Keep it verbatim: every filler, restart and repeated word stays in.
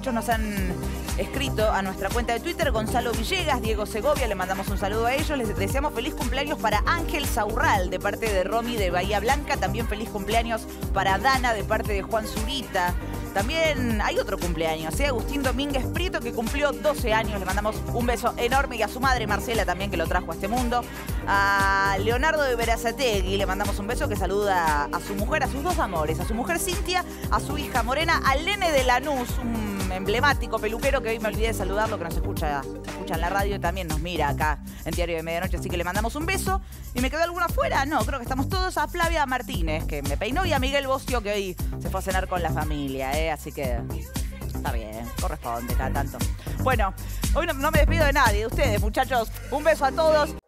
muchos nos han escrito a nuestra cuenta de Twitter. Gonzalo Villegas, Diego Segovia, le mandamos un saludo a ellos. Les deseamos feliz cumpleaños para Ángel Saurral, de parte de Romy de Bahía Blanca. También feliz cumpleaños para Dana, de parte de Juan Zurita. También hay otro cumpleaños, ¿eh? Agustín Domínguez Prieto, que cumplió doce años. Le mandamos un beso enorme. Y a su madre, Marcela, también, que lo trajo a este mundo. A Leonardo de Berazategui le mandamos un beso, que saluda a su mujer, a sus dos amores. A su mujer Cintia, a su hija Morena, al nene de Lanús, un emblemático peluquero que hoy me olvidé de saludarlo, que nos escucha, escucha en la radio y también nos mira acá en Diario de Medianoche. Así que le mandamos un beso. ¿Y me quedó alguna afuera? No, creo que estamos todos. A Flavia Martínez, que me peinó, y a Miguel Bocio, que hoy se fue a cenar con la familia, ¿eh? Así que está bien, corresponde cada tanto. Bueno, hoy no, no me despido de nadie, de ustedes, muchachos. Un beso a todos.